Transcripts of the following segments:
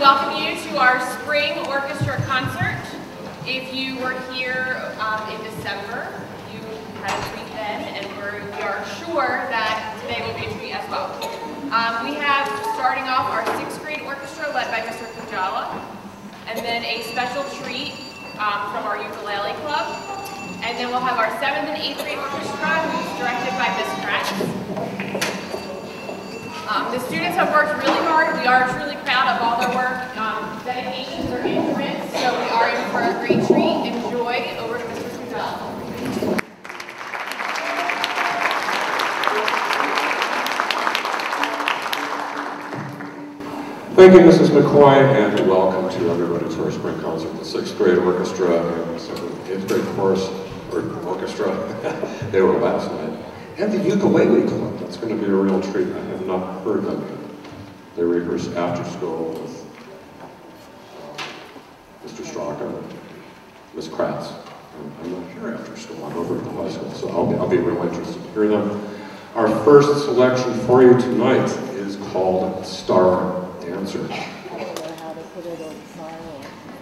welcome you to our spring orchestra concert. If you were here in December, you had a treat then, and we are sure that today will be a treat as well. We have, starting off, our 6th grade orchestra led by Mr. Kujala, and then a special treat from our ukulele club. And then we'll have our 7th and 8th grade orchestra, who's directed by Miss Kratz. The students have worked really hard. We are truly proud of all their work. Dedications are instruments, so we are in for a great treat. Enjoy. Over to Mr. Kujala. Thank you, Mrs. McCoy, and welcome to everybody to our spring concert. The 6th grade orchestra and the 7th and 8th grade chorus, or orchestra, they were last night. And the ukulele club, that's going to be a real treat. I have not heard them yet. They rehearse after school with Mr. Straka and Ms. Kratz. I'm not here after school, I'm over at the high school, so I'll be real interested to hear them. Our first selection for you tonight is called Star Dancer. I don't know how to put it on silent.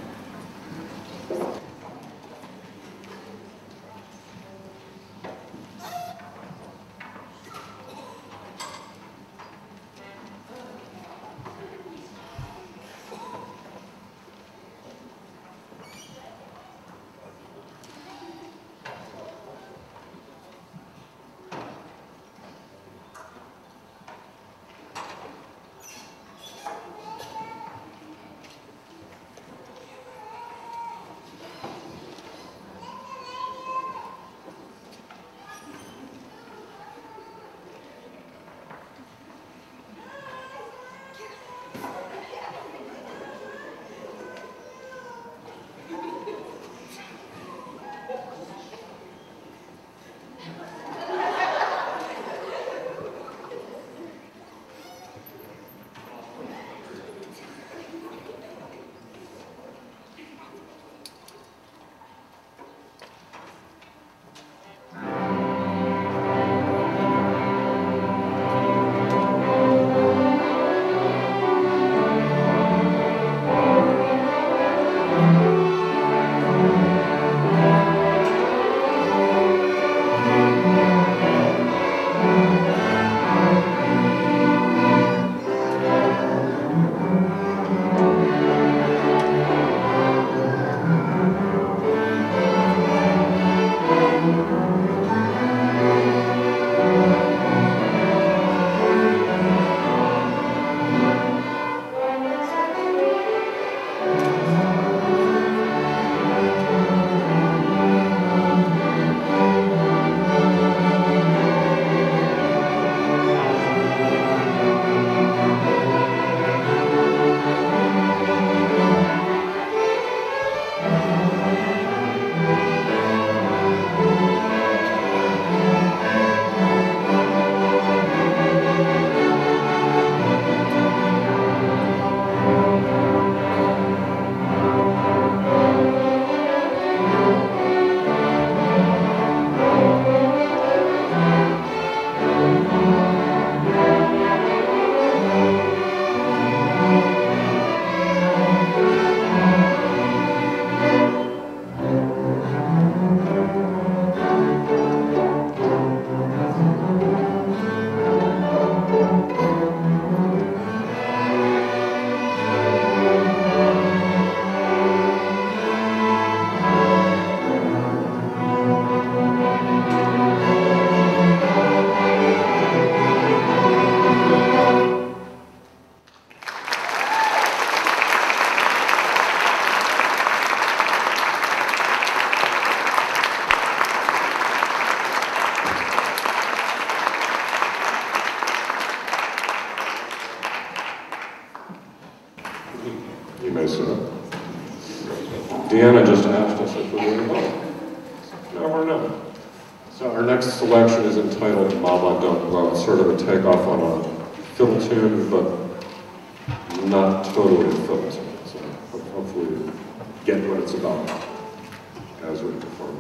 Deanna just asked us if we were going to vote. No, we're not. So our next selection is entitled Mama Don't Go. It's sort of a takeoff on a fiddle tune, but not totally a fiddle tune. So hopefully you get what it's about as we perform.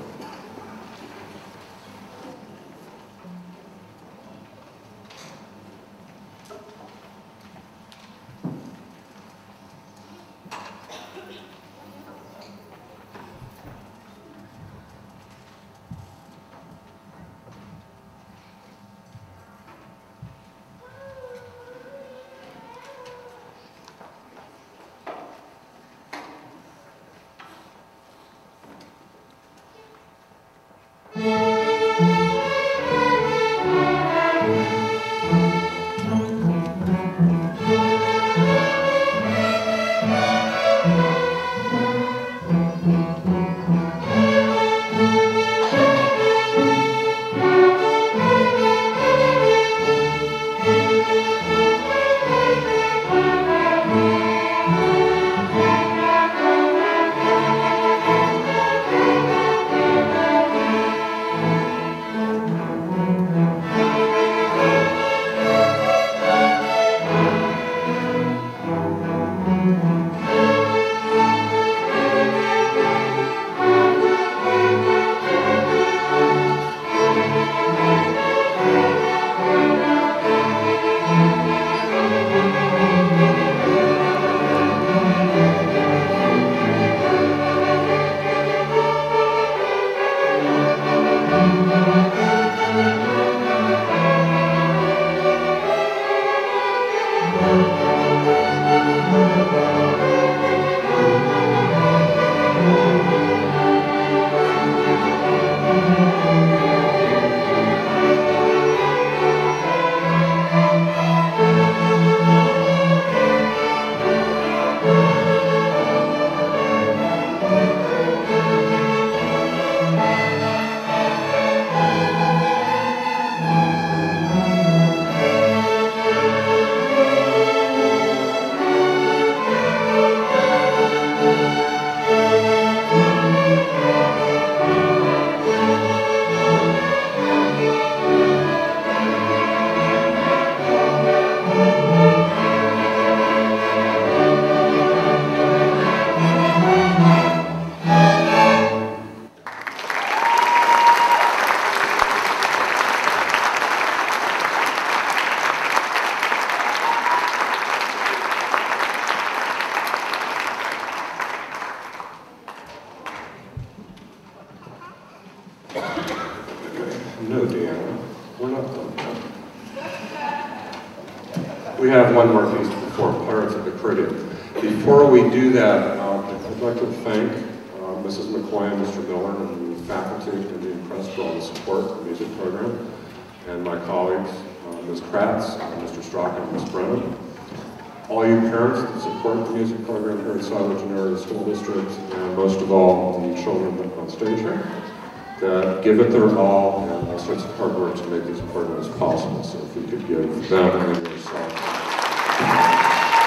we have one more piece to perform, Pirates of the Caribbean. Before we do that, I'd like to thank Mrs. McCoy and Mr. Miller and the faculty at Indian Crest for all the support of the music program, and my colleagues, Ms. Kratz, Mr. Straka, and Ms. Brennan. All you parents that support the music program here at South Virginia Area School District, and most of all, the children on stage here, that give it their all and all sorts of hard work to make these programs possible. So if we could give them and yourself.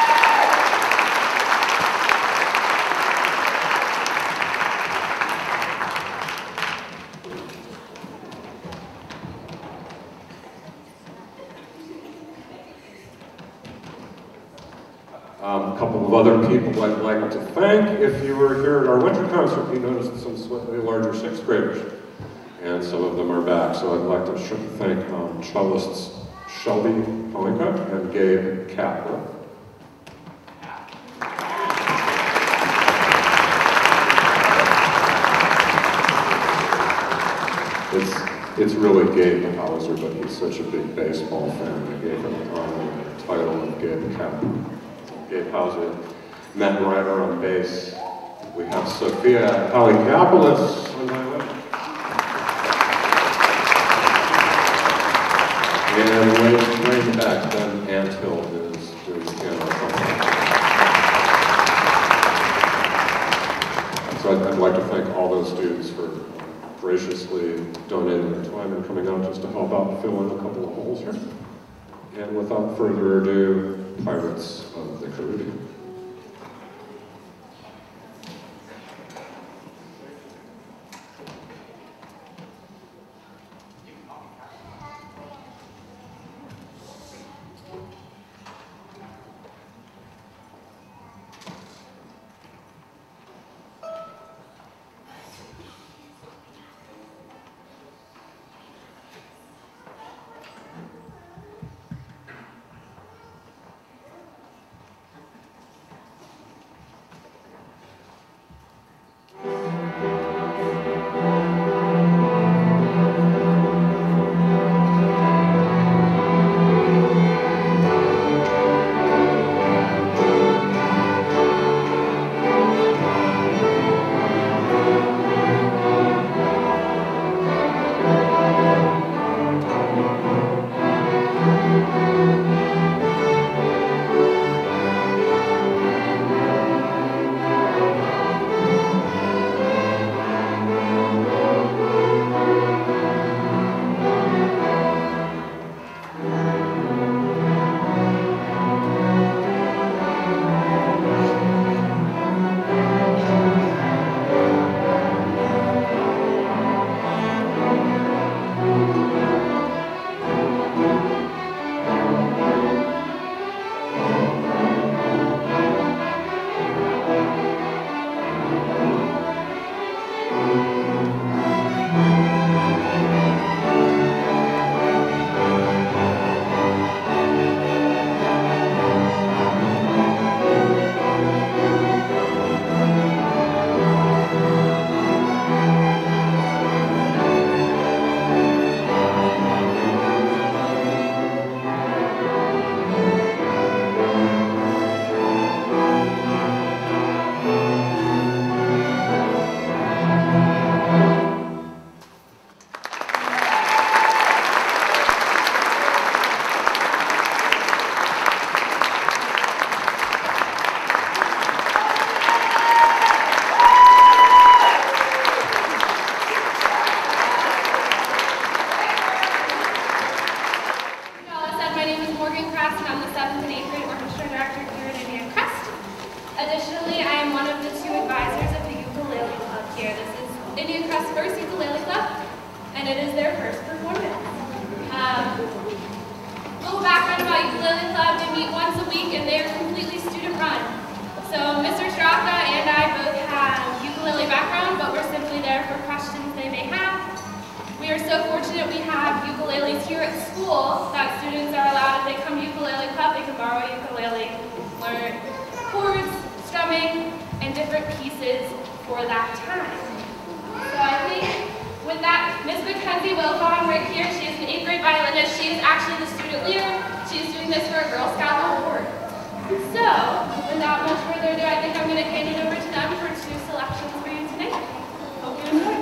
A couple of other people I'd like to thank. If you were here at our winter concert, you noticed some slightly larger sixth graders, and some of them are back. So I'd like to thank cellists Shelby Palinka and Gabe Kapler. It's really Gabe Hauser, but he's such a big baseball fan. I gave him the title of Gabe Kapler. Gabe Hauser, Matt Ryder on bass. We have Sophia Palikopoulos on violin. And way back, Ben Anthill is doing the piano. So I'd like to thank all those students for graciously donating their time and coming out just to help out and fill in a couple of holes here. And without further ado, Pirates of the Caribbean. With that, Miss Mackenzie Wilhelm right here, she is an 8th grade violinist. She is actually the student leader. She is doing this for a Girl Scout award. So, without much further ado, I think I'm going to hand it over to them for 2 selections for you tonight. Hope you enjoy.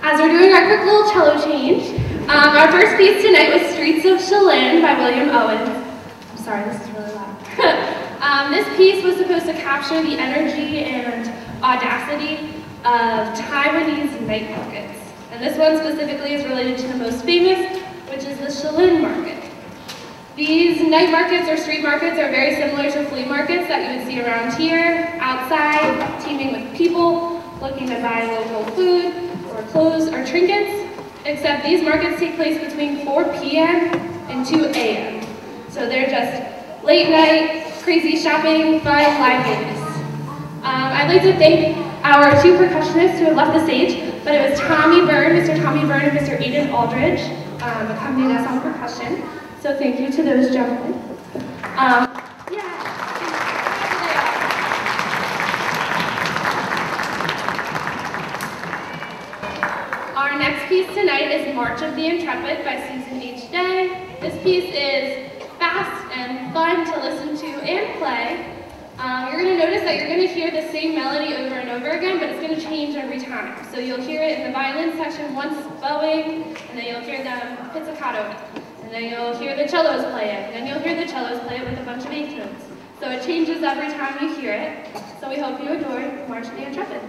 As we're doing our quick little cello change, our first piece tonight was Streets of Chelan by William Owens. I'm sorry, this is really loud. This piece was supposed to capture the energy and audacity of Taiwanese night markets. And this one specifically is related to the most famous, which is the Chelan market. These night markets or street markets are very similar to flea markets that you would see around here, outside, teeming with people looking to buy local food or clothes or trinkets, except these markets take place between 4 p.m. and 2 a.m. So they're just late night, crazy shopping, fun, liveliness. I'd like to thank our two percussionists who have left the stage, but it was Tommy Byrne, Mr. Tommy Byrne and Mr. Aiden Aldridge, accompanying us on percussion. So thank you to those gentlemen. Our next piece tonight is March of the Intrepid by Susan H. Day. This piece is fast and fun to listen to and play. You're going to notice that you're going to hear the same melody over and over again, but it's going to change every time. So you'll hear it in the violin section once bowing, and then you'll hear them pizzicato, and then you'll hear the cellos play it, and then you'll hear the cellos play it with a bunch of eighth notes. So it changes every time you hear it. So we hope you adore March of the Intrepid.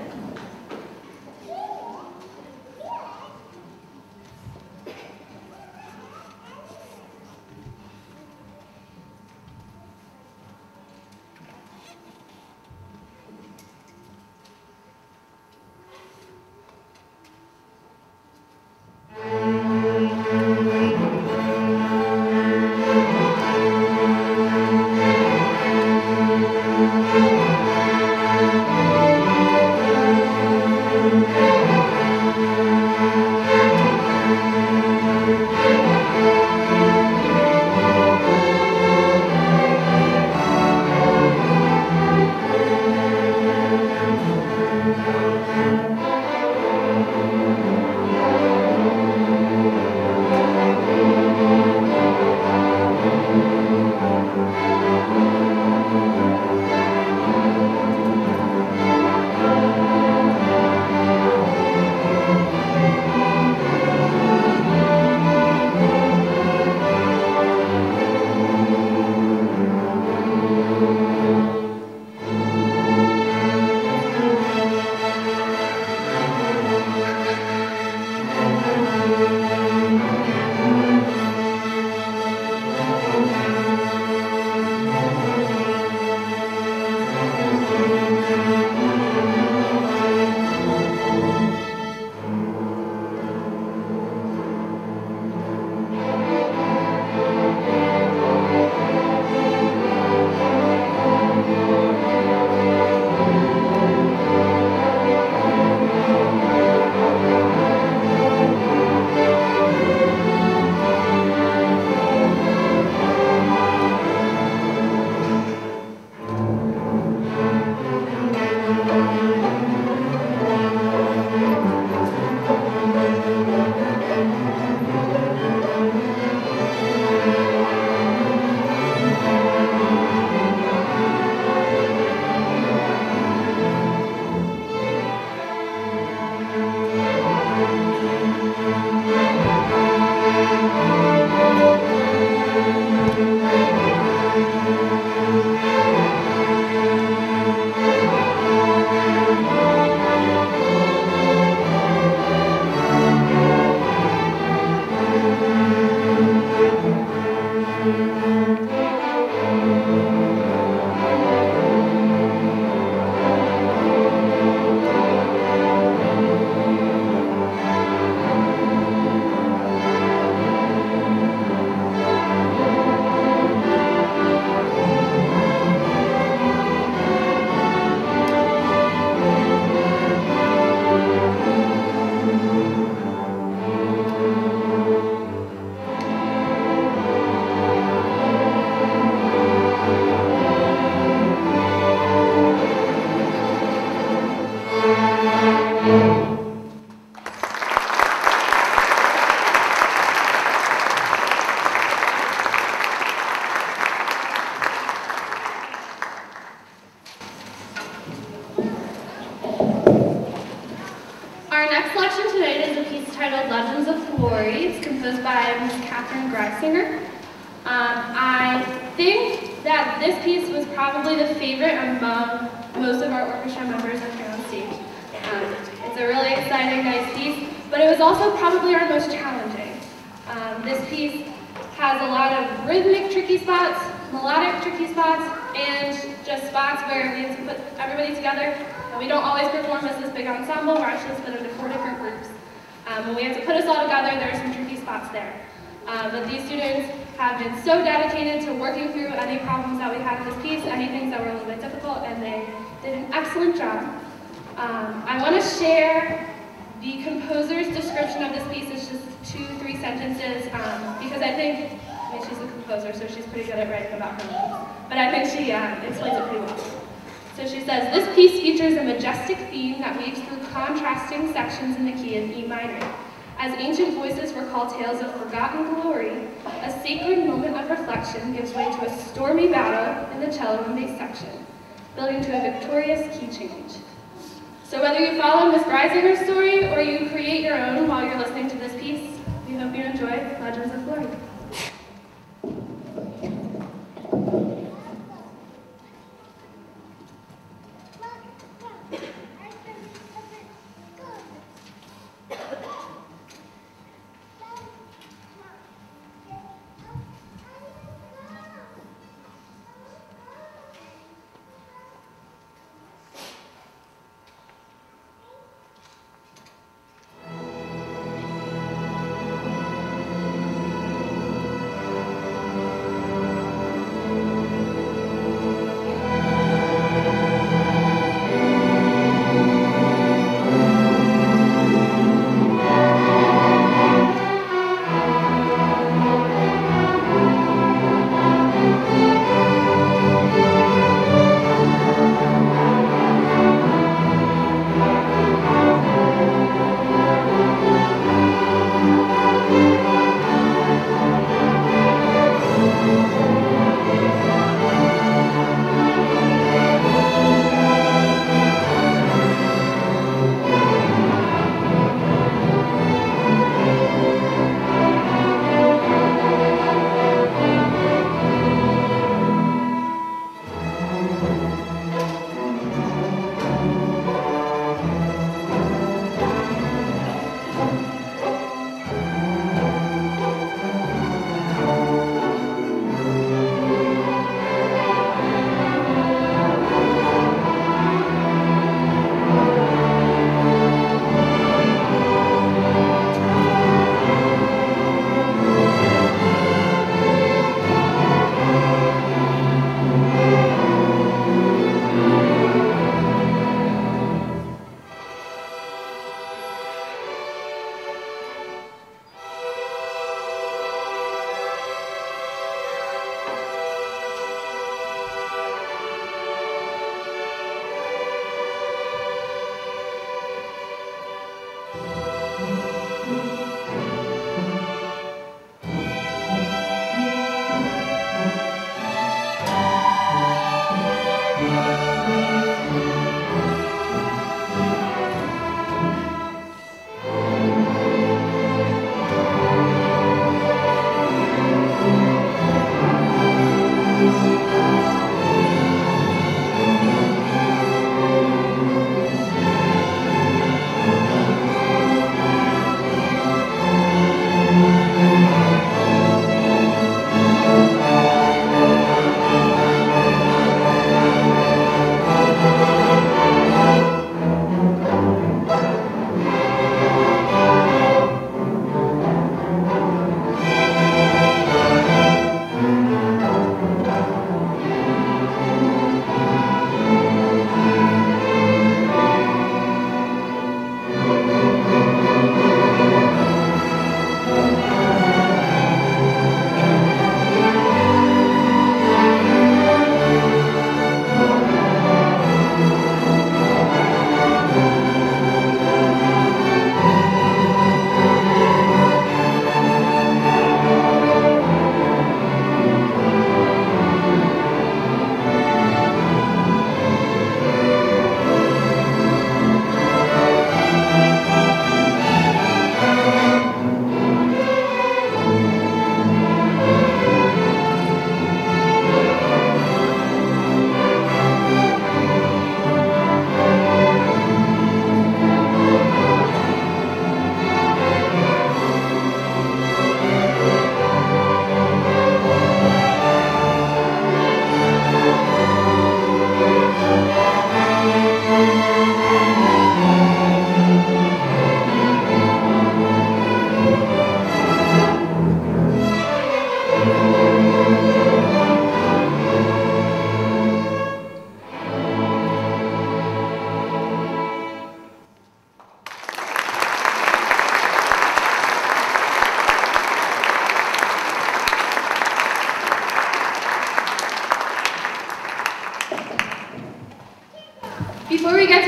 It's composed by Ms. Catherine Greisinger. I think that this piece was probably the favorite among most of our orchestra members up here on stage. It's a really exciting, nice piece, but it was also probably our most challenging. This piece has a lot of rhythmic tricky spots, melodic tricky spots, and just spots where we have to put everybody together. And we don't always perform as this big ensemble. We're actually split into 4 different groups. When we have to put us all together, there are some tricky spots there. But these students have been so dedicated to working through any problems that we had in this piece, any things that were a little bit difficult, and they did an excellent job. I want to share the composer's description of this piece. It's just 2-3 sentences, because I think, she's a composer, so she's pretty good at writing about her movies. But I think she explains it pretty well. So she says, this piece features a majestic theme that weaves through contrasting sections in the key of E minor. As ancient voices recall tales of forgotten glory, a sacred moment of reflection gives way to a stormy battle in the cello and bass section, building to a victorious key change. So whether you follow Ms. Greisinger's story or you create your own while you're listening to this piece, we hope you enjoy Legends of Glory.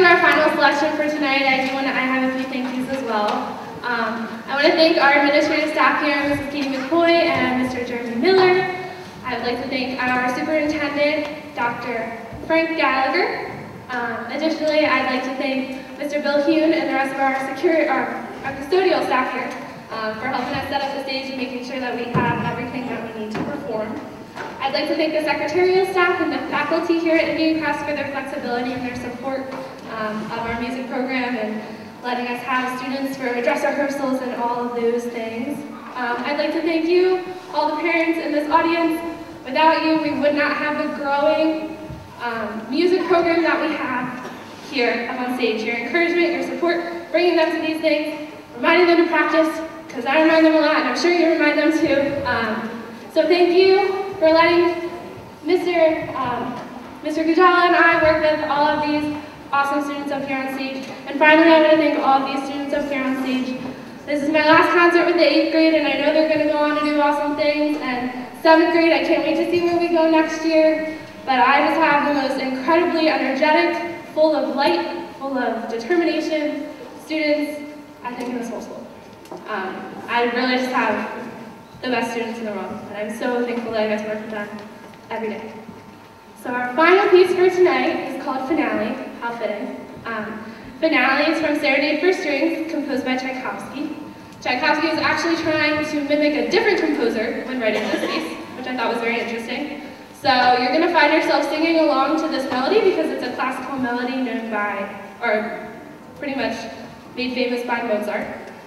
to our final selection for tonight, I have a few thank yous as well. I want to thank our administrative staff here, Mrs. Katie McCoy and Mr. Jeremy Miller. I would like to thank our superintendent, Dr. Frank Gallagher. Additionally, I'd like to thank Mr. Bill Hune and the rest of our custodial staff here for helping us set up the stage and making sure that we have everything that we need to perform. I'd like to thank the secretarial staff and the faculty here at Indian Crest for their flexibility and their support of our music program and letting us have students for dress rehearsals and all of those things. I'd like to thank you, all the parents in this audience. Without you, we would not have the growing music program that we have here up on stage. Your encouragement, your support, bringing them to these things, reminding them to practice, because I remind them a lot, and I'm sure you remind them too. So thank you for letting Mr. Gujala and I work with all of these awesome students up here on stage. And finally, I want to thank all of these students up here on stage. This is my last concert with the 8th grade, and I know they're going to go on to do awesome things. And 7th grade, I can't wait to see where we go next year. But I just have the most incredibly energetic, full of light, full of determination students, I think, in this whole school. I really just have the best students in the world, and I'm so thankful that I get to work with them every day. So our final piece for tonight is called Finale. How fitting. Finale is from Serenade for Strings, composed by Tchaikovsky. Tchaikovsky was actually trying to mimic a different composer when writing this piece, which I thought was very interesting. So you're going to find yourself singing along to this melody because it's a classical melody known by, or pretty much made famous by Mozart.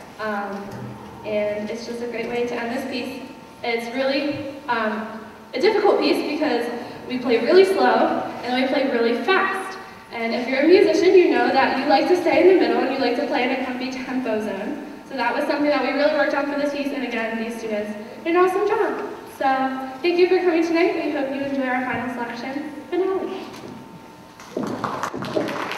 And it's just a great way to end this piece. It's really a difficult piece because we play really slow and then we play really fast. And if you're a musician, you know that you like to stay in the middle and you like to play in a comfy tempo zone. So that was something that we really worked on for this piece, and again, these students did an awesome job. So thank you for coming tonight. We hope you enjoy our final selection, Finale.